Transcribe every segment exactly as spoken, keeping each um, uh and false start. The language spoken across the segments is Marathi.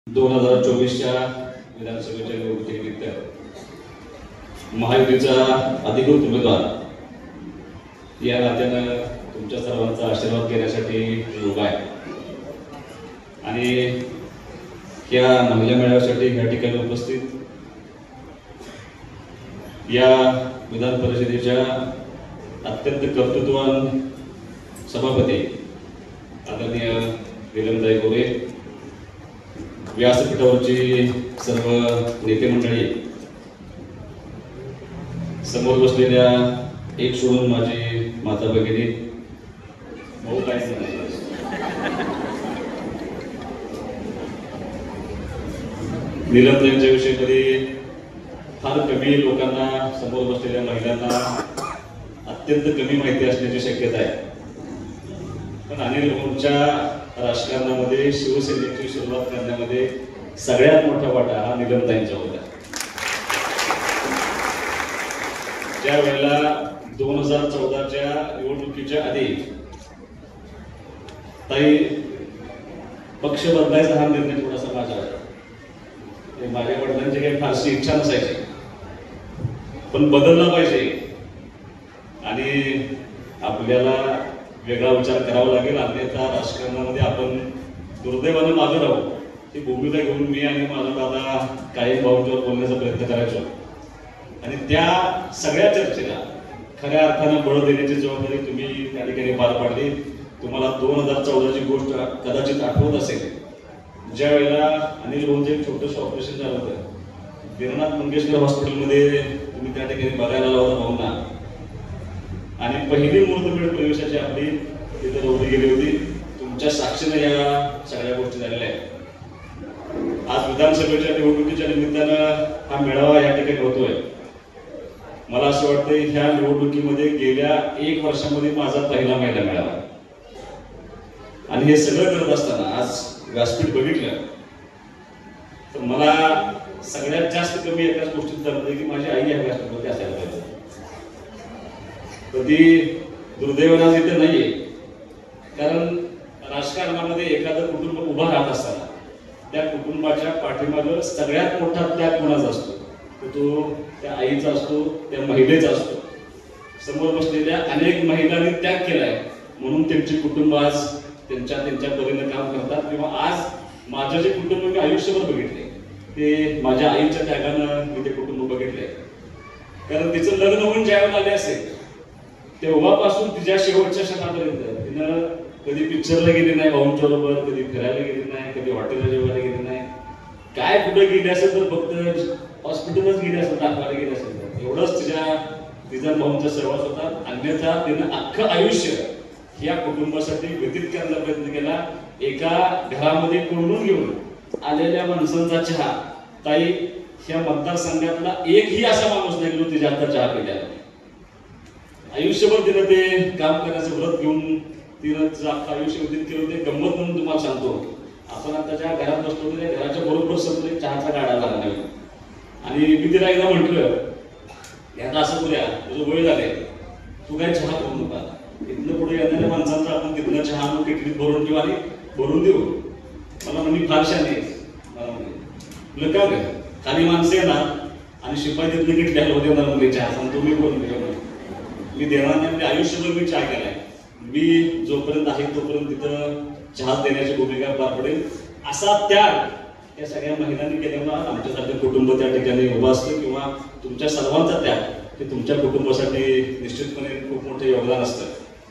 दोन हजार चोवीसच्या विधानसभेच्या निवडणुकीनिमित्त महायुतीचा अधिकृत उमेदवार या नात्यानं तुमच्या सर्वांचा आशीर्वाद घेण्यासाठी उभा आहे आणि या महिला मेळाव्यासाठी या ठिकाणी उपस्थित या विधान परिषदेच्या अत्यंत कर्तृत्ववान सभापती आदरणीय नीलमताई गोरे, व्यासपीठावरची सर्व नेते मंडळी, समोर बसलेल्या एक सोडून माझी माता भगिनी, भाऊ काय नीलमताईंच्या विषयीमध्ये फार कमी लोकांना, समोर बसलेल्या महिलांना अत्यंत कमी माहिती असण्याची शक्यता आहे. पण अनिल भाऊंच्या राजकारणामध्ये शिवसेनेची सुरुवात करण्यामध्ये सगळ्यात मोठा वाटा हा नीलमताईंचा होता. ज्या वेळेला दोन हजार चौदाच्या निवडणुकीच्या आधी ताई पक्ष बदलायचा हा निर्णय थोडासा माझा होता. माझ्या वडिलांची काही फारशी इच्छा नसायची, पण बदलला पाहिजे आणि आपल्याला वेगळा विचार करावा लागेल, अन्यथा राजकारणामध्ये आपण दुर्दैवानं मागे राहू. ही भूमिका घेऊन मी आणि माझा दादा कायम भाऊंच्यावर बोलण्याचा प्रयत्न करायचो आणि त्या सगळ्या चर्चेला खऱ्या अर्थानं बळ देण्याची जबाबदारी तुम्ही त्या ठिकाणी पार पाडली. तुम्हाला दोन हजार चौदाची गोष्ट कदाचित आठवत असेल, ज्या वेळेला अनिल भाऊंचं एक छोटंसं ऑपरेशन झालं होतं वीरनाथ मंगेशकर हॉस्पिटलमध्ये, तुम्ही त्या ठिकाणी बघायला लावला भाऊंना आणि पहिली मुहूर्तमेढ प्रवेशाची आपली तिथे रोवली गेली होती. तुमच्या साक्षीने या सगळ्या गोष्टी झालेल्या आहेत. आज विधानसभेच्या निवडणुकीच्या निमित्तानं हा मेळावा या ठिकाणी होतोय. मला असं वाटतं ह्या निवडणुकीमध्ये गेल्या एक वर्षामध्ये माझा पहिला महिला मेळावा आणि हे सगळं करत असताना आज व्यासपीठ बघितलं तर मला सगळ्यात जास्त कमी एकाच गोष्टीत जाणवतं की माझी आई या व्यासपीठावरती असायला पाहिजे. कधी दुर्दैवानं इथे नाहीये, कारण राजकारणामध्ये एखादं कुटुंब उभा राहत असताना त्या कुटुंबाच्या पाठीमागं सगळ्यात मोठा त्याग कोणाचा असतो तर तो त्या आईचा असतो, त्या महिलेचा असतो. समोर बसलेल्या अनेक महिलांनी त्याग केलाय म्हणून त्यांची कुटुंब आज त्यांच्या त्यांच्या परीने काम करतात. किंवा आज माझं जे कुटुंब मी आयुष्यभर बघितले ते माझ्या आईच्या त्यागानं मी ते कुटुंब बघितले. कारण तिचं लग्न होऊन ज्यावेळेला आले असेल तेव्हापासून तिच्या शेवटच्या क्षणापर्यंत तिनं कधी पिक्चरला गेली नाही भाऊंच्या बरोबर, कधी फिरायला गेली नाही, कधी हॉटेलला जेवायला गेली नाही. काय कुठे गेली असेल तर फक्त हॉस्पिटलच गेली असेल, दाखवायला गेली असेल तर एवढंच तिच्या तिचा भाऊंचा सहवास होता. अन्यथा तिनं अख्खं आयुष्य या कुटुंबासाठी व्यतीत करण्याचा प्रयत्न केला. एका घरामध्ये कोंडून घेऊन आलेल्या माणसांचा चहा, ताई ह्या मतदारसंघातला एकही असा माणूस नाही जो तिच्या हातात चहा पिल्याला. आयुष्यभर तिनं ते काम करण्याचं व्रत घेऊन तिनं अख्खं आयुष्य व्यतीत केलं. ते गंमत म्हणून तुम्हाला सांगतो, आपण आता ज्या घरात बसलो त्या घराच्या बरोबर समोर एक चहाचा गाडा लागला नाही आणि मी तिला एकदा म्हटलं यात असं करूया, तुझं वय झाले, तू काय चहा करू नका, इथनं पुढे येणाऱ्या माणसांचा आपण तिथनं चहा आणून किटलीत भरून ठेवू आणि भरून देऊ. मला म्हणजे फार छान आहे. मला म्हणजे का ग खाली माणसं येणार आणि शिपाई तिथनं किटली हलवत येणार म्हणजे चहा सांगतो मी बोलून मी देणार नाही. म्हणजे आयुष्यभर मी चहा केलाय. मी जोपर्यंत आहे तोपर्यंत तिथं चहा देण्याची भूमिका पार पडेल. असा त्याग या सगळ्या महिलांनी केल्यामुळे आज आमच्यासारखं कुटुंब त्या ठिकाणी उभं असतं. किंवा तुमच्या सर्वांचा त्याग हे तुमच्या कुटुंबासाठी निश्चितपणे खूप मोठं योगदान असतं.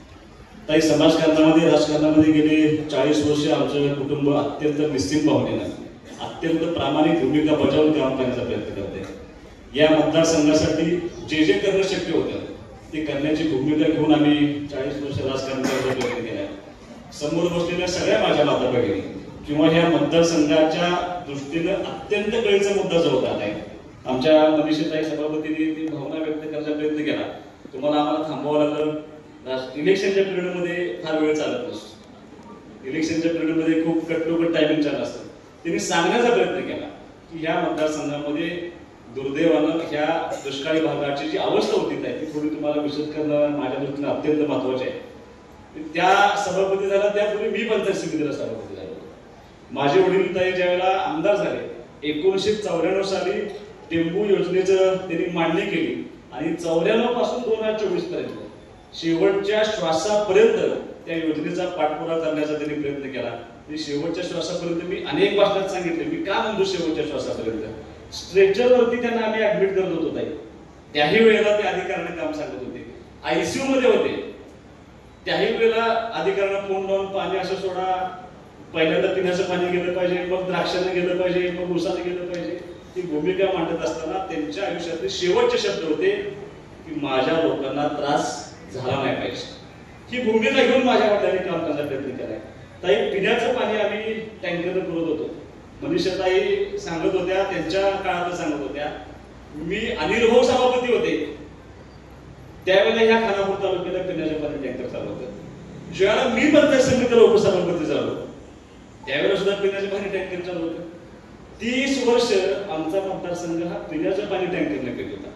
ताई समाजकारणामध्ये, राजकारणामध्ये गेले चाळीस वर्ष आमचं कुटुंब अत्यंत निस्सीम भावनेनं, अत्यंत प्रामाणिक भूमिका बजावून काम करण्याचा प्रयत्न करते. या मतदारसंघासाठी जे जे करणं शक्य होतं ते करण्याची भूमिका घेऊन आम्ही चाळीस वर्ष राजकारण करण्याचा प्रयत्न केला. समोर बसलेल्या सगळ्या माझ्या माता भगिनी किंवा ह्या मतदारसंघाच्या दृष्टीनं अत्यंत कळीचा मुद्दा जो होता नाही, आमच्या मनीषाताई सभापतींनी ती भावना व्यक्त करण्याचा प्रयत्न केला. तुम्हाला आम्हाला थांबवावं लागलं. इलेक्शनच्या पिरियडमध्ये फार वेळ चालत नसतो. इलेक्शनच्या पिरियडमध्ये खूप कटोकट टायमिंग चालत असतं. त्यांनी सांगण्याचा प्रयत्न केला की ह्या मतदारसंघामध्ये दुर्दैवानं ह्या दुष्काळी भागाची जी अवस्था होती ती थोडी तुम्हाला विशद करणं माझ्या दृष्टीने अत्यंत महत्वाचे आहे. त्या सभापती झाला त्यापूर्वी मी पंचायत समितीला सभापती झालो. माझे वडील ताई ज्यावेळेला आमदार झाले एकोणीसशे चौऱ्याण्णव साली टेंबू योजनेचं त्यांनी मांडणी केली आणि चौऱ्याण्णव पासून दोन हजार चोवीस पर्यंत शेवटच्या श्वासापर्यंत त्या योजनेचा पाठपुरावा करण्याचा त्यांनी प्रयत्न केला. शेवटच्या श्वासापर्यंत मी अनेक भाषणात सांगितले मी का म्हणतो शेवटच्या श्वासापर्यंत. स्ट्रेचरवरती त्यांना आम्ही ऍडमिट करत होतो ताई, त्याही वेळेला ते अधिकाऱ्यांना काम सांगत होते. आयसीयू मध्ये होते त्याही वेळेला अधिकाऱ्यांना फोन लावून पाणी असं सोडा, पहिल्यांदा पिण्याचं पाणी गेलं पाहिजे, मग द्राक्षाने गेलं पाहिजे, मग उसाने गेलं पाहिजे. ही भूमिका मांडत असताना त्यांच्या आयुष्यातले शेवटचे शब्द होते की माझ्या लोकांना त्रास झाला नाही पाहिजे. ही भूमिका घेऊन माझ्या वडिलांनी काम करण्याचा प्रयत्न केलाय. ताई पिण्याचं पाणी आम्ही टँकरनं पुरवत होतो. मनीषाताई सांगत होत्या त्यांच्या काळात सांगत होत्या. मी अनिल भाऊ सभापती होते त्यावेळेला या खानापूर तालुक्याला पिण्याच्या पाणी टँकर चालू होतं. ज्यावेळेला मी पंचायत समितीला उपसभापती झालो त्यावेळेला सुद्धा पिण्याचे पाणी टँकर चालू होतं. तीस वर्ष आमचा मतदारसंघ हा पिण्याचं पाणी टँकरने पेट होता.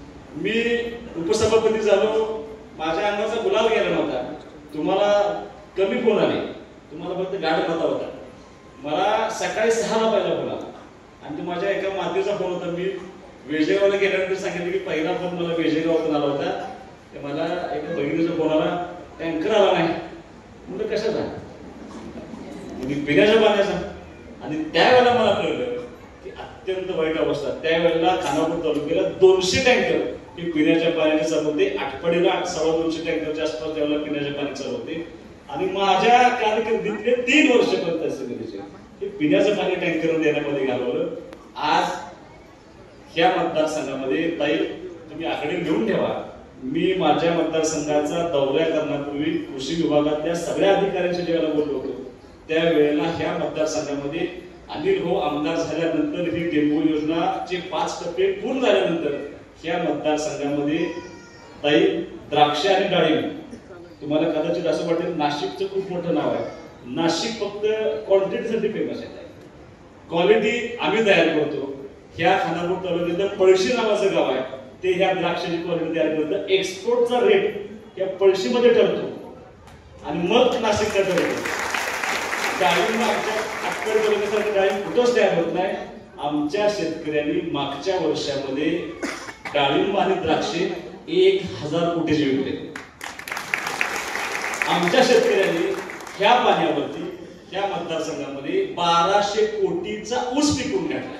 मी उपसभापती झालो, माझ्या अंगाचा गुलाल गेला नव्हता. तुम्हाला कमी फोन आले, तुम्हाला फक्त गाडी नव्हता होता. मला सकाळी सहाला पहिला फोन आला आणि तो माझ्या एका मातेचा फोन होता. मी वेजेगावला गेल्यानंतर सांगितलं की पहिला फोन मला वेजेगावातून आला होता. ते मला एका बहिणीचा फोन आला, टँकर आला नाही. म्हणजे कशाचा? पिण्याच्या पाण्याचा. आणि त्यावेळेला मला कळलं की अत्यंत वाईट अवस्था. त्यावेळेला खानापूर तालुक्याला दोनशे टँकर हे पिण्याच्या पाण्याचे चालू होते. आठवडीला सव्वा दोनशे टँकरच्या आसपास त्यावेळेला पिण्याचे पाणी चालू होते. आणि माझ्या कारकिर्दीतले तीन वर्ष पंचायत समितीचे हे पिण्याचं पाणी टँकर देण्यामध्ये घालवलं. आज ह्या मतदारसंघामध्ये ताई तुम्ही आकडे घेऊन ठेवा. मी माझ्या मतदारसंघाचा दौरा करण्यापूर्वी कृषी विभागातल्या सगळ्या अधिकाऱ्यांशी ज्यावेळेला बोललो होतो त्यावेळेला ह्या मतदारसंघामध्ये अनिल भाऊ आमदार झाल्यानंतर ही टेंबू योजनाचे पाच टप्पे पूर्ण झाल्यानंतर ह्या मतदारसंघामध्ये ताई द्राक्ष आणि डाळिंब, तुम्हाला कदाचित असं वाटेल नाशिकचं खूप मोठं नाव आहे. नाशिक फक्त क्वांटिटीसाठी फेमस आहे. क्वालिटी आम्ही तयार करतो. ह्या खानापूर तालुक्यातलं पळशी नावाचं गाव आहे ते ह्या द्राक्षाची क्वालिटी तयार करतं. एक्सपोर्टचा रेट या पळशीमध्ये ठरतो आणि मग नाशिकला ठरतो. डाळिंब आमच्या अक्कड तालुक्यासारखं डाळिंब कुठंच तयार होत नाही. आमच्या शेतकऱ्यांनी मागच्या वर्षामध्ये डाळिंब आणि द्राक्षे एक हजार कोटीचे विकले. आमच्या शेतकऱ्यांनी ह्या पाण्यावरती ह्या मतदारसंघामध्ये बाराशे कोटीचा ऊस पिकवून घातला.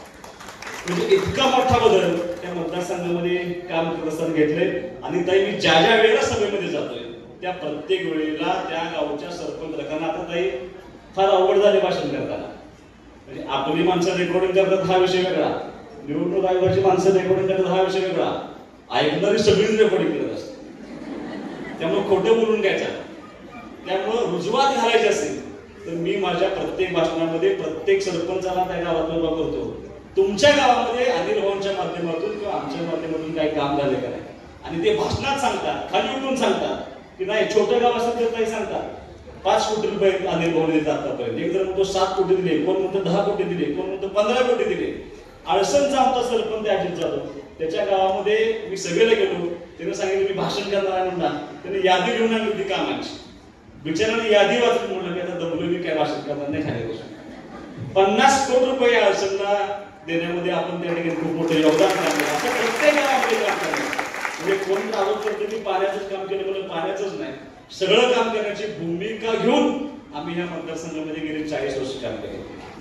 म्हणजे इतका मोठा बदल त्या मतदारसंघामध्ये काम करत असताना घेतले. आणि ताई मी ज्या ज्या वेळेला सभेमध्ये जातोय त्या प्रत्येक वेळेला त्या गावच्या सरपंच लोकांना, आता ताई फार अवघड झाले भाषण करताना. म्हणजे आपली माणसं रेकॉर्डिंग करतात हा विषय वेगळा, निवडणूक आयोगाची माणसं रेकॉर्डिंग करतात हा विषय वेगळा, ऐकणारी सगळीच रेकॉर्डिंग करत असते. त्यामुळे खोटं बोलून घ्यायचं. त्यामुळे रुजवात घालायची असेल तर मी माझ्या प्रत्येक भाषणामध्ये प्रत्येक सरपंचाला त्या गावात उभा करतो. तुमच्या गावामध्ये अनिल भाऊंच्या माध्यमातून किंवा आमच्या माध्यमातून काही काम झाले का नाही आणि ते भाषणात सांगतात, खाली उठून सांगतात की नाही. छोटं गाव असेल तर काही सांगतात पाच कोटी रुपये अनिल भाऊ दिले आतापर्यंत. एक जण म्हणतो सात कोटी दिले, कोण म्हणतो दहा कोटी दिले, कोण म्हणतो पंधरा कोटी दिले. आळसनचा आमचा सरपंच अजित जाधव त्याच्या गावामध्ये मी सभेला गेलो, त्याने सांगितलं मी भाषण करणार आहे म्हणणार. त्याने यादी घेऊन आणली होती कामाची. बिचाराने यादी वाचून म्हणलं की आता दमलो मी काय भाषण करणार नाही खाली बसून. पन्नास कोटी रुपये आळसनला देण्यामध्ये आपण त्या ठिकाणी खूप मोठं योगदान करणार. असं प्रत्येक गावामध्ये काम करणार. म्हणजे कोण आरोप करतो की पाण्याचंच काम केलं म्हणून पाण्याचंच नाही, सगळं काम करण्याची भूमिका घेऊन आम्ही या मतदारसंघामध्ये गेले चाळीस वर्ष काम केले.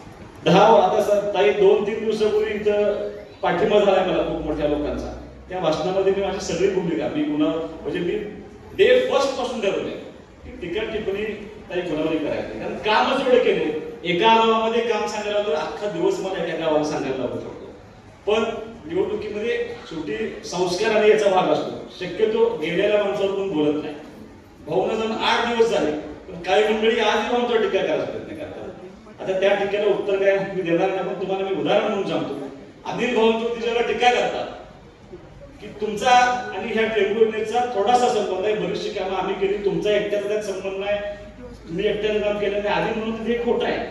दहा आता ताई दोन तीन दिवसापूर्वी इथं पाठिंबा झालाय मला खूप मोठ्या लोकांचा. त्या भाषणामध्ये मी माझी सगळी भूमिका मी कुणा म्हणजे मी डे फर्स्ट पासून ठरवले की टीका टिप्पणी ताई कुणावरही करायची. कारण कामच एवढे केले. एका गावामध्ये काम सांगायला तर अख्खा दिवस मला एका गावाला सांगायला लागत होतो. पण निवडणुकीमध्ये शेवटी संस्कार आणि याचा भाग असतो. शक्यतो गेलेल्या माणसावर कोण बोलत नाही. भाऊना जाऊन आठ दिवस झाले पण काही मंडळी आजही भाऊंचा टीका करायचा प्रयत्न करतात. आता त्या टीकेला उत्तर काय मी देणार नाही, पण तुम्हाला मी उदाहरण म्हणून सांगतो. अनिल भाऊंची ज्याला टीका करतात की तुमचा आणि ह्या टेंबू योजनेचा थोडासा संबंध आहे, बरीचशी कामं आम्ही केली, तुमचा एकट्याचा त्यात संबंध नाही, तुम्ही एकट्याने काम केलं नाही आधी म्हणून हे खोटं आहे,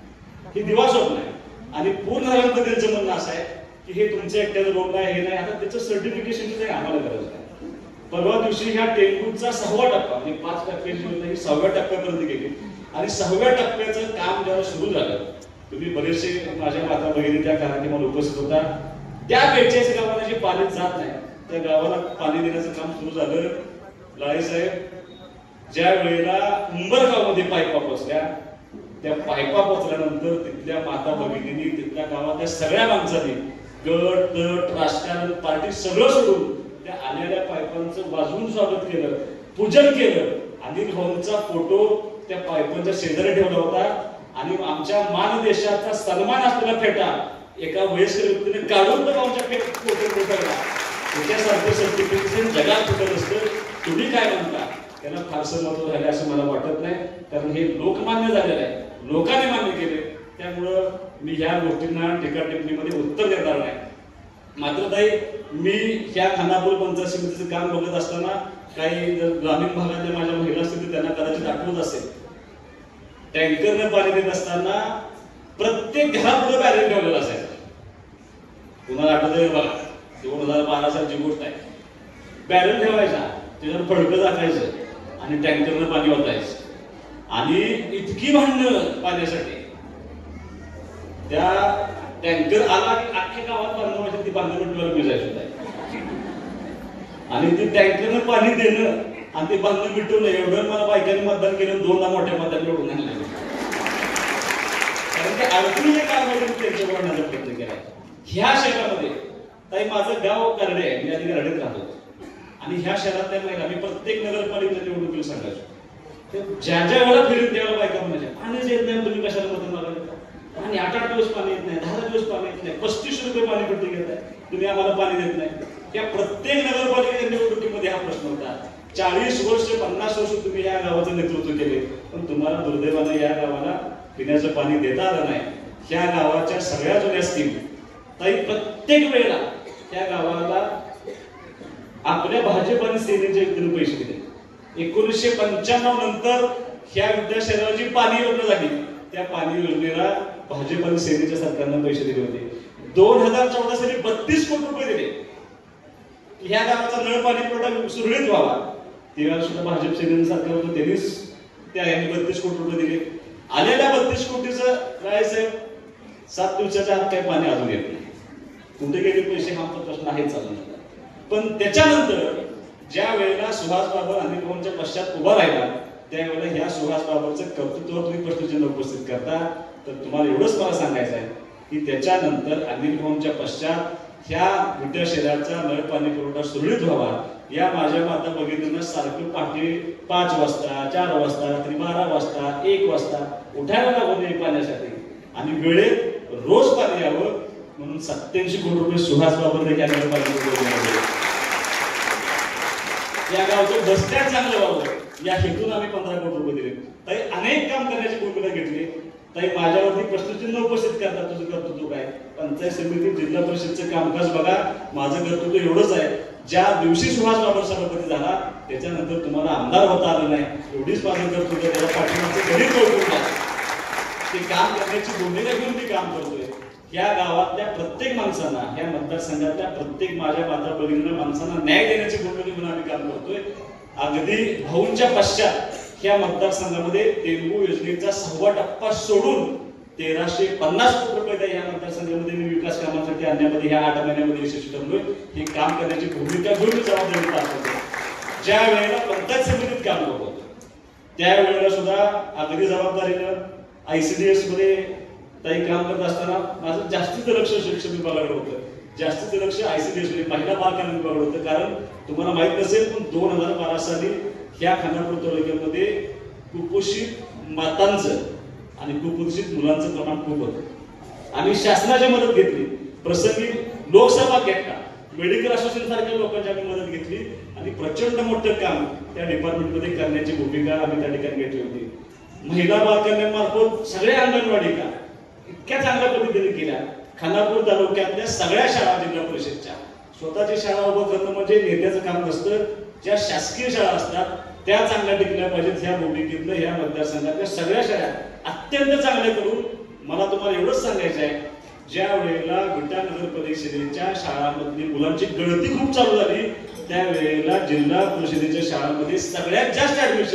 हे दिवास्वप्न आहे. आणि पूर्ण झाल्यानंतर त्यांचं म्हणणं असं आहे की हे तुमच्या एकट्याचं रोग नाही, हे नाही. आता त्याचं सर्टिफिकेशनची काही आम्हाला गरज नाही. परवा दिवशी ह्या टेंबूचा सहावा टप्पा म्हणजे पाच टप्प्याची योजना ही सहाव्या टप्प्यापर्यंत गेली. आणि सहाव्या टप्प्याचं काम जेव्हा सुरू झालं, तुम्ही बरेचसे माझ्या माता भगिनी त्या कार्यक्रमाला उपस्थित होता, त्या बेचाळीस गावाला जे पाणी जात नाही त्या गावाला पाणी देण्याचं काम सुरू झालं. लाळे साहेब ज्या वेळेला उंबरगावमध्ये पाईपा पोचल्या, त्या पाईपा पोचल्यानंतर तिथल्या माता भगिनींनी, तिथल्या गावातल्या सगळ्या माणसांनी गट तट राजकारण पार्टी सगळं सोडून त्या आलेल्या पाईपांचं वाजवून स्वागत केलं, पूजन केलं. अनिल भाऊंचा फोटो त्या पाईपांच्या शेजारी ठेवला होता आणि आमच्या मान देशाचा सन्मान असलेला फेटा एका वयस्कर व्यक्तीने काढून तर आमच्या फोटो ठेवला. त्याच्यासारखं सर्टिफिकेशन जगात कुठं नसतं. तुम्ही काय म्हणता त्याला फारसं महत्व राहिलं असं मला वाटत नाही, कारण हे लोकमान्य झालेलं आहे, लोकांनी मान्य केले. त्यामुळं मी ह्या गोष्टींना टीका टिप्पणीमध्ये उत्तर देणार नाही. मात्र ताई, मी ह्या खानापूर पंचायत समितीचं काम बघत असताना काही ग्रामीण भागातल्या माझ्या महिला असतील तर त्यांना कदाचित आठवत असेल, टँकरनं पाणी देत असताना प्रत्येक घरापुढे बॅरेल ठेवलेला असायचा. कुणाला आठवत आहे बघा, दोन हजार बारा सालची गोष्ट आहे. बॅरेल ठेवायचा, त्याच्यावर फडकं टाकायचं आणि टँकरनं पाणी ओतायचं. आणि इतकी भांडणं पाण्यासाठी, त्या टँकर आला की अख्ख्या गावात बांधणं व्हायची, ती बांधणं मिटवायला मी जायचं. आणि ती टँकरनं पाणी देणं आणि ते बांधणं मिटवलं, एवढं मला बायकांनी मतदान केलं, दोनदा मोठ्या मतदान निवडून आणलं. कारण ते अडचणीच्या कामामध्ये त्यांच्यावर आणण्याचा प्रयत्न केला. ह्या शहरामध्ये ताई, माझं गाव करडे आहे, मी आधी करडेत राहतो. आणि ह्या शहरातल्या महिला मी प्रत्येक नगरपालिकेच्या निवडणुकीला सांगायचो, ज्या ज्या वेळा फिरून त्यावेळेला बायका म्हणायच्या, पाणीच येत नाही, तुम्ही कशाला मदत मागायला? आणि आठ आठ दिवस पाणी येत नाही, दहा दिवस पाणी येत नाही, पस्तीस रुपये पाणी पट्टी घेत आहे, तुम्ही आम्हाला पाणी देत नाही. त्या प्रत्येक नगरपालिकेच्या निवडणुकीमध्ये हा प्रश्न होता. चाळीस वर्ष पन्नास वर्ष तुम्ही या गावाचं नेतृत्व केले, पण तुम्हाला दुर्दैवानं या गावाला पिण्याचं पाणी देता आलं नाही. ह्या गावाच्या सगळ्या जुन्या स्कीम ताई, प्रत्येक वेळेला त्या गावाला आपल्या भाजप आणि सेनेचे व्यक्तीने पैसे दिले. एकोणीसशे पंच्याण्णव नंतर ह्या विद्या शहराची पाणी योजना झाली, त्या पाणी योजनेला भाजप आणि सेनेच्या सरकारनं पैसे दिले होते. दोन हजार चौदा साली बत्तीस कोटी रुपये दिले. ह्या गावाचा नळ पाणी पुरवठा सुरळीत व्हावा, तेव्हा सुद्धा भाजप सेनेचं सरकार होतं, त्यांनीच त्या यांनी बत्तीस कोटी रुपये दिले. आलेल्या बत्तीस कोटीचं काय साहेब, सात दिवसाच्या आत काही पाणी अजून येत नाही. कुठे गेले पैसे हा प्रश्न आहे चालू. पण त्याच्यानंतर ज्या वेळेला सुहास बाबर अनिल भाऊंच्या पश्चात उभा राहिला, त्यावेळेला ह्या सुहास बाबरचं कर्तृत्वावर तुम्ही प्रश्नचिन्ह उपस्थित करता. तर तुम्हाला एवढंच मला सांगायचं आहे की त्याच्यानंतर अनिल भाऊंच्या पश्चात ह्या विद्या शहराचा नळ पाणी पुरवठा सुरळीत व्हावा, या माझ्या माता भगिनींना सारखं पहाटे पाच वाजता, चार वाजता, रात्री बारा वाजता, एक वाजता उठायला लागू नये पाण्यासाठी आणि वेळेत रोज पाणी यावं, म्हणून सत्याऐंशी कोटी रुपये सुहास बाबर या नळ पाणी या गावचं बसत्या चांगलं व्हावं या हेतून आम्ही पंधरा कोटी रुपये दिले. ताई, अनेक काम करण्याची भूमिका घेतली. ताई, माझ्यावरती प्रश्नचिन्ह उपस्थित करतात, तुझं कर्तृत्व काय? पंचायत समिती जिल्हा परिषदचं कामकाज बघा, माझं कर्तृत्व एवढंच आहे, ज्या दिवशी सुहास बाबर सभापती झाला त्याच्यानंतर तुम्हाला आमदार होता आलं नाही, एवढीच माझं कर्तृत्व. त्याला पाठिंबाचं गणित कौतुक आहे, ते काम करण्याची भूमिका घेऊन मी काम करतोय. या गावातल्या प्रत्येक माणसांना, या मतदारसंघातल्या प्रत्येक माझ्या माता भगिनींना माणसांना न्याय देण्याची भूमिका घेऊन आम्ही काम करतोय. अगदी भाऊंच्या पश्चात या मतदारसंघामध्ये तेलगू योजनेचा सहावा टप्पा सोडून तेराशे पन्नास कोटी रुपये या मतदारसंघामध्ये मी विकास कामांसाठी आणण्यामध्ये ह्या आठ महिन्यामध्ये यशस्वी ठरलोय. हे काम करण्याची भूमिका घेऊन जबाबदारी पार करतो. ज्या वेळेला पंचायत समितीत काम करत होतो त्यावेळेला सुद्धा अगदी जबाबदारीनं आयसीडीएस मध्ये ताई काम करत असताना माझं जास्तीचं लक्ष शिक्षण विभागाकडे होतं, जास्तीचं लक्ष आयसीडीएस मध्ये महिला बाल कल्याण विभागाकडे होतं. कारण तुम्हाला माहित नसेल पण दोन हजार बारा साली ह्या खानापूर तालुक्यामध्ये कुपोषित मातांचं आणि कुपोषित मुलांचं प्रमाण खूप होतं. आम्ही शासनाची मदत घेतली, प्रसंगी लोकसभा घेतला, मेडिकल असोसिएशन सारख्या लोकांची आम्ही मदत घेतली आणि प्रचंड मोठं काम त्या डिपार्टमेंटमध्ये करण्याची भूमिका आम्ही त्या ठिकाणी घेतली होती. महिला बाल कल्याण मार्फत सगळ्या अंगणवाडी का इतक्या चांगल्या पद्धतीने केल्या. खानापूर तालुक्यातल्या सगळ्या शाळा जिल्हा परिषदच्या स्वतःची शाळा उभं करणं म्हणजे नेत्याचं काम नसतं. ज्या शासकीय शाळा असतात त्या चांगल्या टिकल्या पाहिजेत. ह्या भूमिकेतलं ह्या मतदारसंघातल्या सगळ्या शाळा अत्यंत चांगल्या करून मला तुम्हाला एवढंच सांगायचं आहे, ज्या वेळेला विटा नगर परिषदेच्या शाळांमधली मुलांची गळती खूप चालू झाली त्यावेळेला जिल्हा परिषदेच्या शाळांमध्ये सगळ्यात जास्त ऍडमिशन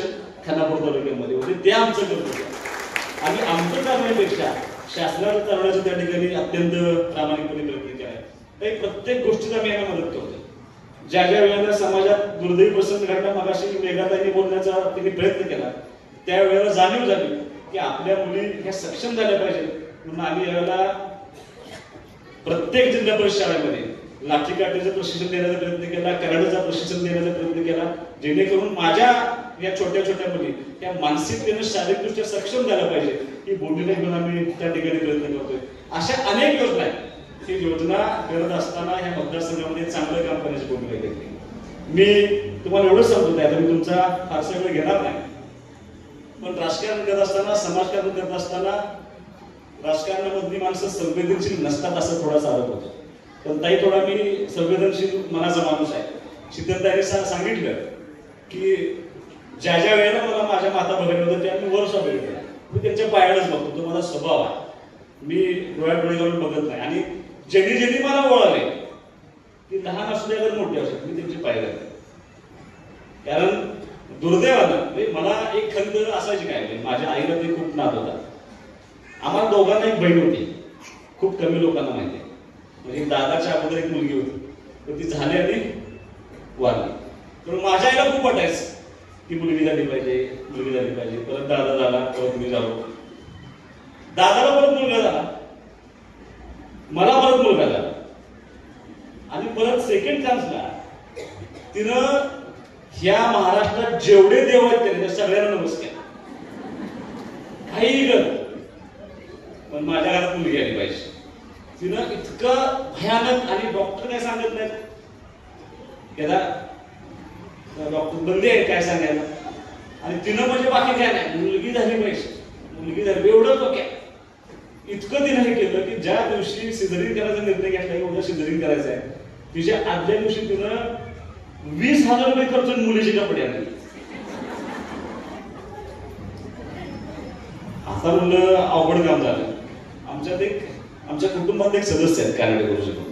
खानापूर तालुक्यामध्ये होते, ते आमचं कर्तव्य. आणि आमचं करण्यापेक्षा शासनाला करण्याचं त्या ठिकाणी अत्यंत प्रामाणिकपणे प्रयत्न केला. काही प्रत्येक गोष्टीचा मी यांना मदत करतो. ज्या ज्या वेळेला समाजात दुर्दैवी प्रसंग घडला, मगाशी मेघाताईंनी बोलण्याचा त्यांनी प्रयत्न केला, त्यावेळेला जाणीव झाली की आपल्या मुली ह्या सक्षम झाल्या पाहिजेत. म्हणून आम्ही यावेळेला प्रत्येक जिल्हा परिषद शाळेमध्ये लाठीकाठीचं प्रशिक्षण देण्याचा प्रयत्न केला, कराटेचा प्रशिक्षण देण्याचा प्रयत्न केला, जेणेकरून माझ्या या छोट्या छोट्या मुली या मानसिकतेनं शारीरिकदृष्ट्या सक्षम झाल्या पाहिजे ही भूमिका घेऊन आम्ही त्या ठिकाणी प्रयत्न करतोय. अशा अनेक योजना आहेत ही योजना करत असताना ह्या मतदारसंघामध्ये चांगलं काम करण्याची भूमिका घेतली. मी तुम्हाला एवढंच सांगतो, आता मी तुमचा फारसा वेळ घेणार नाही, पण राजकारण करत असताना, समाजकारण करत असताना राजकारणामधली माणसं संवेदनशील नसतात असं थोडासा आरोप होतो. पण ताई थोडा मी संवेदनशील मनाचा माणूस आहे. शीतलताईने सांगितलं की ज्या ज्या वेळेला मला माझ्या माता बघायला होतं त्या मी वर्ष बघितलं, मी त्यांच्या पायालाच बघतो, तो माझा स्वभाव आहे. मी डोळ्या डोळे घालून बघत नाही. आणि ज्यांनी ज्यांनी मला ओळखले ती लहान असू द्या तर मोठी असू, मी त्यांची पाय घालते. कारण दुर्दैवानं मला एक खंत असायची काय, माझ्या आईला ते खूप नाद होता. आम्हाला दोघांना एक बहीण होती, खूप कमी लोकांना माहिती आहे. म्हणजे दादाच्या अगोदर एक मुलगी होती, तर ती झाली आणि वारली. तर माझ्या आईला खूप वाटायचं की मुलगी झाली पाहिजे, मुलगी झाली पाहिजे. परत दादा झाला, परत मी झालो, दादाला परत मुलगा झाला, मला परत मुलगा झाला. आणि परत सेकंड चान्सला तिनं ह्या महाराष्ट्रात जेवढे देव आहेत त्याने सगळ्यांना नमस्कार, काही कर, पण माझ्या घरात मुलगी आली पाहिजे. तिनं इतकं भयानक, आणि डॉक्टर काय सांगत नाहीत, त्याला डॉक्टर बंदी आहे काय सांगायला, आणि तिनं म्हणजे बाकी काय नाही, मुलगी झाली पाहिजे, मुलगी झाली एवढंच ओके. इतकं तिनं हे केलं की ज्या दिवशी सिझरिंग करायचा निर्णय घेतला, एवढं सिझरिंग करायचं आहे, तिच्या आदल्या दिवशी तिनं वीस हजार रुपये खर्च मुलीचे कपडे आणले. आता म्हणलं अवघड काम झालं. आमच्यात एक आमच्या कुटुंबात एक सदस्य आहेत कानडे गुरुजी म्हणून,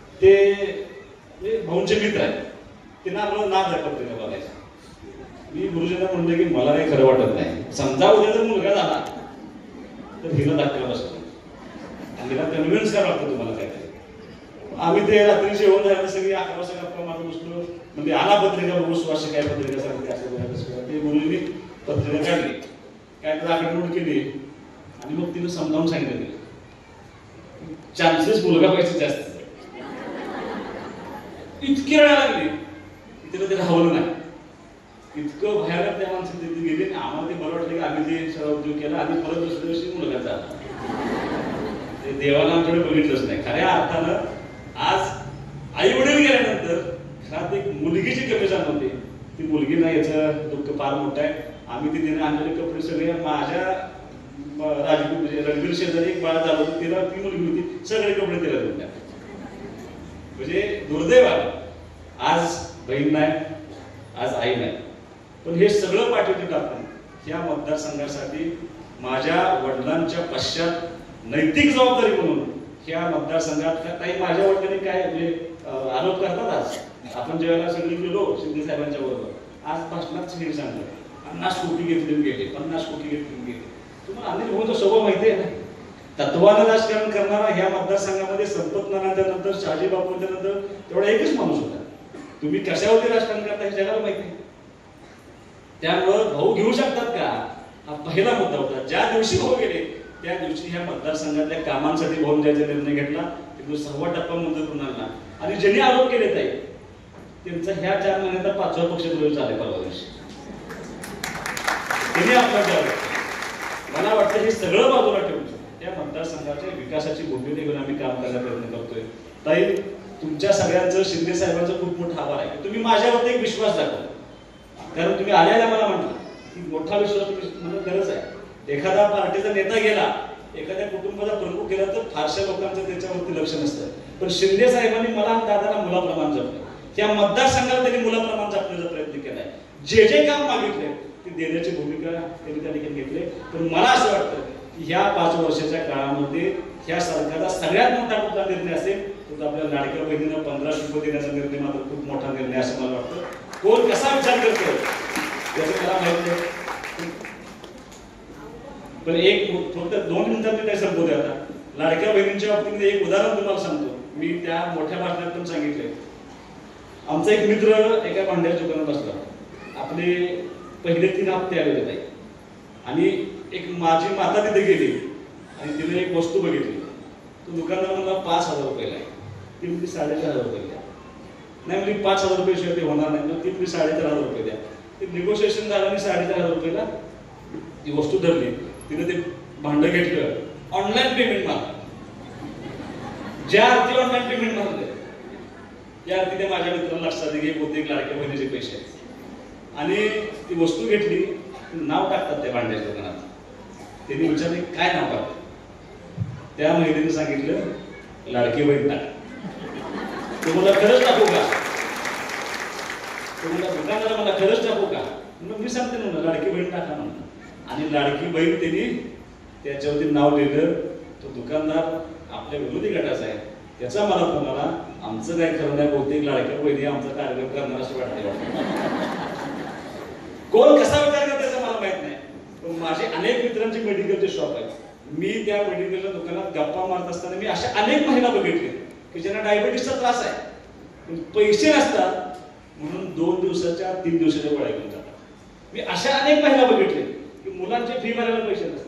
ते भाऊंचे मित्र आहेत. त्यांना आपलं नाद आहे पत्रिका बघायचं. मी गुरुजींना म्हणलं की मला काही खरं वाटत नाही, समजा उद्या जर मुलगा झाला तर हिला दाखला बसतो आणि हिला कन्व्हिन्स करावं लागतं तुम्हाला काय. आम्ही ते रात्री जेवण झालं सगळी अकरा वाजता गप्पा मारून बसलो, म्हणजे आला पत्रिका बघू सुवास काय पत्रिका सांगते असं बोलायचं. ते गुरुजींनी पत्रिका काढली, काय तर आकडेमोड केली, आणि मग तिने समजावून सांगितलं चान्सेस मुलगा पाहिजे जास्त. इतकी वेळा लागली तिला ते राहवलं नाही. इतकं भयानक त्या माणसाने तिथे गेले, आणि आम्हाला ते बरं वाटलं की आम्ही ते सगळा उद्योग केला, आणि परत दुसऱ्या दिवशी मुलगा झाला. ते देवाला आमच्याकडे बघितलंच नाही खऱ्या अर्थानं. आज आई वडील गेल्यानंतर घरात एक मुलगीची कमी जाणवते. ती मुलगी नाही याचं दुःख फार मोठं आहे. आम्ही ती तिने आणलेले कपडे सगळे माझ्या राजपूत म्हणजे रणवीर शेजारी एक बाळ झालं होतं, तिला ती मुलगी होती, सगळे कपडे तिला देऊन टाकले. म्हणजे दुर्दैवानं आज बहीण नाही, आज आई नाही. पण हे सगळं पाठवते टाकून ह्या मतदारसंघासाठी माझ्या वडिलांच्या पश्चात नैतिक जबाबदारी म्हणून ह्या मतदारसंघात काही माझ्या वडिलांनी काय म्हणजे आरोप करतात. आज आपण ज्यावेळेला सगळी गेलो शिंदे साहेबांच्या बरोबर, आज भाषणात सगळी सांगलं पन्नास कोटी घेतले गेले, पन्नास कोटी घेतले गेले. तुम्हाला अनिल भाऊचा स्वभाव माहिती आहे ना, तत्वानं राजकारण करणारा ह्या मतदारसंघामध्ये संपत नंतर शहाजी बापूंच्या नंतर तेवढा एकच माणूस होता. तुम्ही कशावरती राजकारण करता हे जगाला माहिती आहे. त्यामुळं भाऊ घेऊ शकतात का, हा पहिला मुद्दा होता. ज्या दिवशी भाऊ गेले त्या दिवशी ह्या मतदारसंघातल्या कामांसाठी भाऊ जायचा निर्णय घेतला. तिथून सव्वा टप्पा मंजूर करून आणला, आणि ज्यांनी आरोप केले ताई त्यांचा ह्या चार महिन्यात पाचवा पक्ष प्रवेश झाला परवा दिवशी. त्यांनी आपला मला वाटतं हे सगळं बाजूला ठेवून त्या मतदारसंघाच्या विकासाची भूमिका घेऊन आम्ही काम करायचा प्रयत्न करतोय. ताई तुमच्या सगळ्यांचं शिंदे साहेबांचं खूप मोठा आभार आहे. तुम्ही माझ्यावरती एक विश्वास दाखवला, कारण तुम्ही आल्याला मला म्हटलं की मोठा विश्वास तुम्ही म्हणून गरज आहे. एखादा पार्टीचा नेता गेला, एखाद्या कुटुंबाचा प्रमुख गेला तर फारशा लोकांचं त्याच्यावरती लक्ष नसतं. पण शिंदे साहेबांनी मला आणि दादाला मुलाप्रमाण जपलं. त्या मतदारसंघात त्यांनी मुलाप्रमाण जपण्याचा प्रयत्न केलाय. जे जे काम मागितले ते देण्याची भूमिका त्यांनी त्या ठिकाणी घेतली. पण मला असं वाटतं की ह्या पाच वर्षाच्या काळामध्ये ह्या सरकारचा सगळ्यात मोठा कुठला निर्णय असेल तर आपल्या लाडक्या बहिणीनं पंधराशे रुपये देण्याचा निर्णय मात्र खूप मोठा निर्णय असं मला वाटतं. कोण कसा विचार करतो त्याचं मला माहिती आहे. पण एक फक्त दोन मिनिटात मी काय संपवते आता. लाडक्या बहिणींच्या बाबतीमध्ये एक उदाहरण तुम्हाला सांगतो. मी त्या मोठ्या भाषणात पण सांगितलंय. आमचा एक मित्र एका भांड्याच्या दुकानात बसला. आपले पहिले तीन हप्ते आलेले ताई आणि एक माझी माता तिथे गेली आणि तिने एक वस्तू बघितली. तो दुकानदार मला पाच हजार रुपयाला आहे. ती म्हणजे साडेचार हजार रुपये द्या. नाही म्हणजे पाच हजार रुपये शिवाय ते होणार नाही. ती म्हणजे साडेचार हजार रुपये द्या. ते निगोशिएशन झालं आणि साडेचार हजार रुपयाला ती वस्तू धरली. तिने ते भांडं घेतलं. ऑनलाईन पेमेंट मारलं. ज्या अर्थी ऑनलाईन पेमेंट मारलं त्या अर्थी त्या माझ्या मित्राला लक्षात घे होते लाडक्या बहिणीचे पैसे आणि ती वस्तू घेतली. नाव टाकतात त्या भांड्याच्या दुकानात. त्यांनी विचारले काय नाव टाकतात. त्या महिलेने सांगितलं लाडकी बहीण टाक. तुम्हाला खरंच टाकू का. तुम्हाला दुकानदार मला खरंच टाकू का. मग मी सांगते ना लाडकी बहीण टाका म्हणून. आणि लाडकी बहीण त्यांनी त्याच्यावरती नाव लिहिलं. तो दुकानदार आपल्या विरोधी गटाचा आहे. त्याचा मला फोन आला. आमचं काय खरं नाही बहुतेक लाडक्या बहिणी आमचा कार्यक्रम करणार असं वाटते. कोण कसा विचार करतो त्याचा मला माहित नाही. पण माझे अनेक मित्रांचे मेडिकलचे शॉप आहेत. मी त्या मेडिकलच्या दुकानात गप्पा मारत असताना मी अशा अनेक महिला बघितले की ज्यांना डायबिटीसचा त्रास आहे. पण पैसे नसतात म्हणून दोन दिवसाच्या तीन दिवसाच्या गोळ्या घेऊन जातात. मी अशा अनेक महिला बघितले की मुलांचे फी भरायला पैसे नसतात.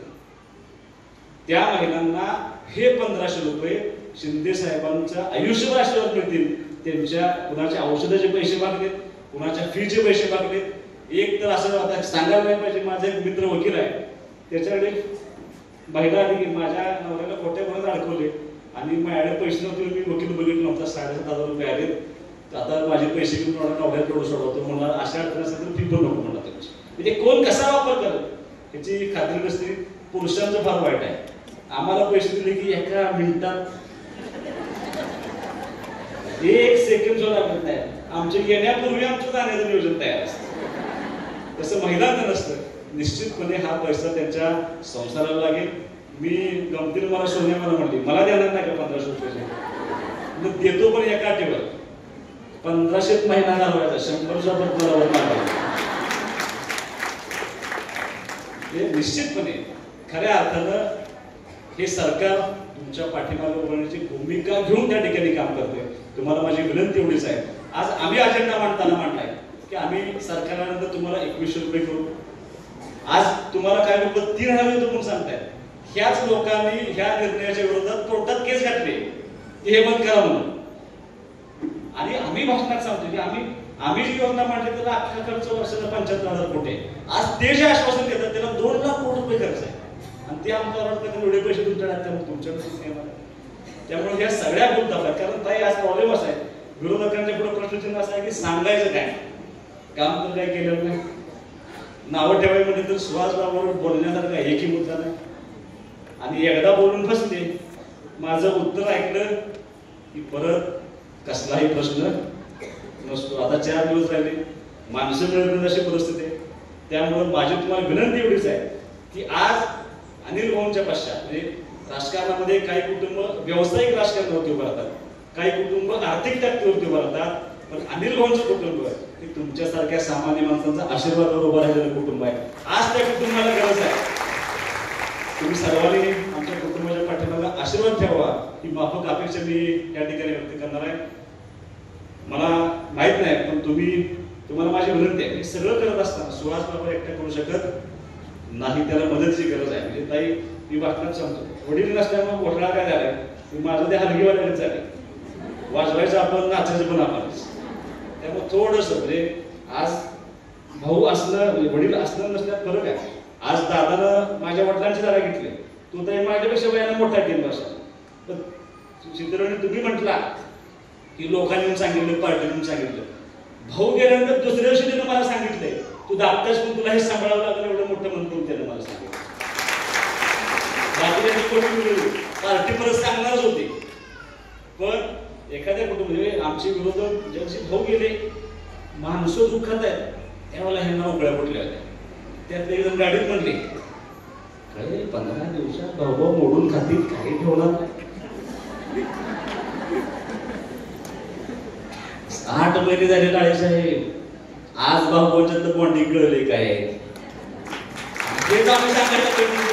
त्या महिलांना हे पंधराशे रुपये शिंदे साहेबांच्या आयुष्यभर आशीर्वाद मिळतील. त्यांच्या कुणाच्या औषधाचे पैसे मागलेत, कुणाच्या फीचे पैसे मागलेत. एक तर असं आता सांगायला नाही पाहिजे. माझा एक मित्र वकील आहे. त्याच्याकडे महिला आली की माझ्या नवऱ्याला खोट्या गुन्ह्यात अडकवले आणि माझ्याकडे पैसे नव्हते. मी वकील बघितलं नव्हता. साडेसात हजार रुपये आले. आता माझे पैसे घेऊन नवऱ्याला तेवढं सोडवतो म्हणून अशा अडचण असेल तर फी पण नको म्हणला. म्हणजे कोण कसा वापर करत याची खात्री नसते. पुरुषांचं फार वाईट आहे. आम्हाला पैसे दिले की एका मिनिटात एक सेकंड सुद्धा लागत नाही. आमच्या येण्यापूर्वी आमचं जाण्याचं नियोजन तयार असतं. तसं महिलांचं नसतं. निश्चितपणे हा पैसा त्यांच्या संसाराला लागेल. मी गमतीने मला सोन्या मला म्हणली मला देणार नाही का पंधराशे रुपये. मग देतो पण एका अटीवर पंधराशेत महिना घालवायचा. शंभर रुपये मला मागायचा. हे निश्चितपणे खऱ्या अर्थानं हे सरकार तुमच्या पाठीमागे उभारण्याची भूमिका घेऊन त्या ठिकाणी काम करते. तुम्हाला माझी विनंती एवढीच आहे. आज आम्ही अजेंडा मांडताना मांडलाय की आम्ही सरकारनंतर तुम्हाला एकवीसशे रुपये करू. आज तुम्हाला काय लोक तीन हजार रुपये म्हणून सांगतायत. ह्याच लोकांनी ह्या निर्णयाच्या विरोधात कोर्टात केस घातली की हे बंद करा म्हणून. आणि आम्ही भाषणात सांगतो की आम्ही आम्ही जी योजना मांडली त्याला अख्खा खर्च वर्षाला पंच्याहत्तर हजार कोटी. आज ते जे आश्वासन देतात त्याला दोन लाख कोटी रुपये खर्च आहे. आणि ते आमच्या वाटतं एवढे पैसे तुमच्याकडे तुमच्याकडे येणार. त्यामुळे ह्या सगळ्या गुंतावल्या. कारण ताई आज प्रॉब्लेम असा आहे विरोधकांच्या पुढे प्रश्नचिन्ह असं आहे की सांगायचं काय काम तर काय केलेलं नाही. नावं ठेवायमध्ये तर सुहासबाबरोबर बोलण्यासारखा एकही मुद्दा नाही. आणि एकदा बोलून फसले माझं उत्तर ऐकलं की परत कसलाही प्रश्न नसतो. आता चार दिवस राहिले माणसं मिळत अशी परिस्थिती आहे. त्यामुळे माझी तुम्हाला विनंती एवढीच आहे की आज अनिल भाऊंच्या पश्चात म्हणजे राजकारणामध्ये काही कुटुंब व्यावसायिक राजकारणावरती उभं राहतात. काही कुटुंब आर्थिक ताकदीवरती उभं राहतात. पण अनिल भाऊंचं कुटुंब हे तुमच्यासारख्या सामान्य माणसांचा आशीर्वादावर उभं राहिलेलं कुटुंब आहे. आज त्या कुटुंबाला गरज आहे. तुम्ही सर्वांनी आमच्या कुटुंबाच्या पाठीमागे आशीर्वाद ठेवा ही माफक अपेक्षा मी या ठिकाणी व्यक्त करणार आहे. मला माहित नाही पण तुम्ही तुम्हाला माझी विनंती आहे. सगळं करत असताना सुहास बाबा एकटा करू शकत नाही. त्याला मदतीची गरज आहे. म्हणजे ताई मी भाषणात सांगतो वडील नसल्यामुळे घोटाळा काय झालाय माझं ते हलगीवाल्याच झाले. वाजवायचं आपण नाचायचं पण आपणच. त्यामुळे थोडंसं म्हणजे आज भाऊ असणं म्हणजे वडील असणं नसण्यात फरक आहे. आज दादानं माझ्या वडिलांची जागा घेतली. तो तर माझ्यापेक्षा वयानं मोठा तीन वर्षाला. पण चित्रणी तुम्ही म्हटला की लोकांनी येऊन सांगितलं पार्टीने येऊन सांगितलं. भाऊ गेल्यानंतर दुसऱ्या दिवशी त्यानं मला सांगितलंय तू दाखतास पण तुला हे सांभाळावं लागलं एवढं मोठं म्हणतो त्यानं मला सांगितलं. पार्टी परत सांगणारच होती. पण एखाद्या कुटुंब आमचे विरोधक ज्यांचे भाऊ गेले माणसं दुःखात आहेत त्यावेळेला ह्यांना उकळ्या फुटल्या होत्या. त्यात एक जण गाडीत म्हणले काय पंधरा दिवसात भाऊ मोडून खातील काही ठेवणार नाही. आठ महिने झाले काळे साहेब आज भाऊ बॉन्डिंग कळले काय हे तर आम्ही सांगायचं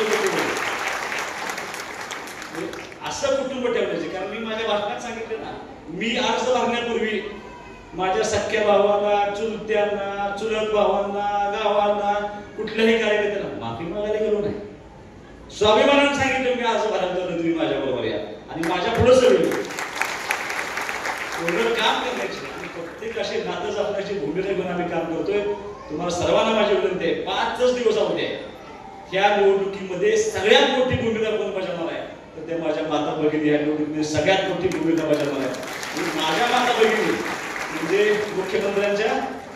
असं कुटुंब ठेवण्याचे. कारण मी माझ्या भाषणात सांगितलं ना, मी अर्ज भरण्यापूर्वी माझ्या सख्या भावांना, चुलत्यांना, चुलत भावांना, गावांना, कुठल्याही कार्यकर्त्यांना माफी मागायला गेलो नाही. स्वाभिमानाने सांगितलं मी अर्ज भरायला चाललो, तुम्ही माझ्या बरोबर या आणि माझ्या पुढे सगळं एवढं काम करण्याची आणि प्रत्येक असे नातं जपण्याची भूमिका घेऊन आम्ही काम करतोय. तुम्हाला सर्वांना माझी विनंती आहे, पाचच दिवस होते ह्या निवडणुकीमध्ये सगळ्यात मोठी भूमिका कोण बजावणार आहे तर ते माझ्या माता भगिनी ह्या निवडणुकीमध्ये सगळ्यात मोठी भूमिका बजावणार आहे. माझ्या माता भगिनी म्हणजे मुख्यमंत्र्यांच्या,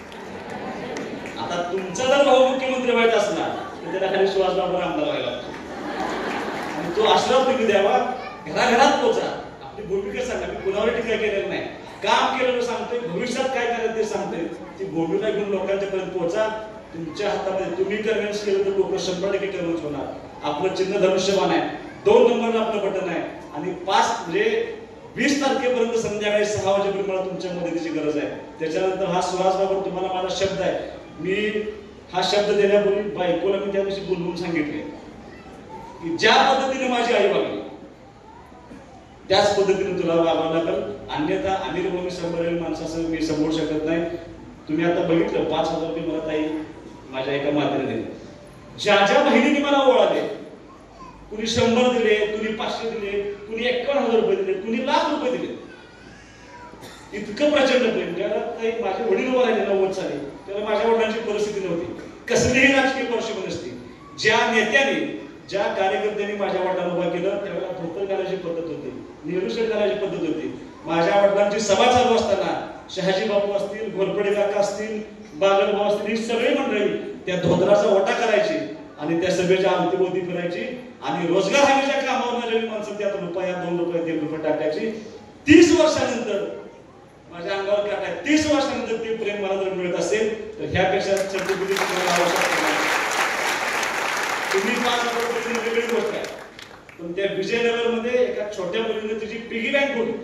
आता तुमचा जर भाऊ मुख्यमंत्री व्हायचा असला तर त्याला खाली सुहासबाबा आमदार व्हायला लागतो आणि तो आशीर्वाद तुम्ही द्यावा, घराघरात पोहोचा, आपली भूमिका सांगा. मी कुणावर टीका केलेलं नाही, काम केलेलं सांगतोय, भविष्यात काय करायचं ते सांगतोय. ती भूमिका घेऊन लोकांच्या पर्यंत पोहोचा. तुमच्या हातामध्ये तुम्ही कन्व्हिन्स केलं तर लोक शंभर टक्के कन्व्हिन्स होणार. आपलं चिन्ह धनुष्यबाण आहे, दोन नंबरला आपलं बटन आहे आणि पाच म्हणजे वीस तारखेपर्यंत संध्याकाळी सहा वाजेपर्यंत मला तुमच्या मदतीची गरज आहे. त्याच्यानंतर हा सुहासबाबा तुम्हाला माझा शब्द आहे, मी हा शब्द देण्यापूर्वी बायकोला मी त्या दिवशी बोलवून सांगितले की ज्या पद्धतीने माझी आई वागली त्याच पद्धतीने तुला वागावं लागेल, अन्यथा अनिल म्हणून समोरील माणसाचं मी समोर शकत नाही. तुम्ही आता बघितलं पाच हजार रुपये मला ताई माझ्या एका मातेने दिले. ज्या ज्या बहिणीने मला ओळखले, कुणी शंभर दिले, कुणी पाचशे दिले, कुणी एकावन्न हजार रुपये दिले, कुणी लाख रुपये दिले. इतकं प्रचंड प्रेम. ज्याला काही माझे वडील उभा राहिले नव्वद साली त्याला माझ्या वडिलांची परिस्थिती नव्हती, कसलीही राजकीय परिस्थिती नसती. ज्या नेत्याने ज्या कार्यकर्त्यांनी माझ्या वडिलांना उभा केलं त्यावेळेला धोतर घालायची पद्धत होती, नेहरू शेट घालायची पद्धत होती. माझ्या वडिलांची सभा चालू असताना शहाजी बापू असतील, घोरपडे काका असतील, बागल भाऊ असतील, ही सगळी मंडळी त्या धोतराचा ओटा करायची आणि त्या सभेच्या अवतीभोवती फिरायची आणि रोजगार हमीच्या कामावर नवीन माणसं त्यात रुपया दोन रुपये तीन रुपये टाकायची. तीस वर्षानंतर माझ्या अंगावर काटा आहे, तीस वर्षानंतर ते प्रेम मला जर मिळत असेल तर ह्यापेक्षा सर्टिफिकेट आवश्यक नाही. तुम्ही पाच हजार रुपये वेगळी गोष्ट आहे, पण त्या विजयनगर मध्ये एका छोट्या मुलीने तिची पिगी बँक होती.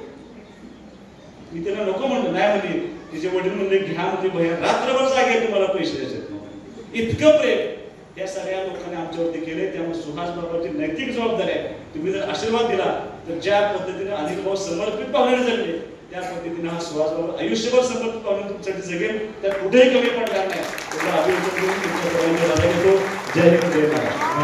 मी त्यांना नको म्हणतो, नाही म्हणजे तिचे वडील म्हणले घ्या म्हणजे भैया रात्रभर जागे तुम्हाला पैसे द्यायचे. इतकं प्रेम या सगळ्या लोकांनी आमच्यावरती केले. त्यामुळे सुहास बाबाची नैतिक जबाबदारी आहे. तुम्ही जर आशीर्वाद दिला तर ज्या पद्धतीने अनिल भाऊ समर्पित पाहुणे जगले त्या पद्धतीने हा सुहास बाबा आयुष्यभर समर्पित पाहुणे तुमच्यासाठी जगेल, त्यात कुठेही कमी पडणार नाही. जय हिंद जय महाराष्ट्र.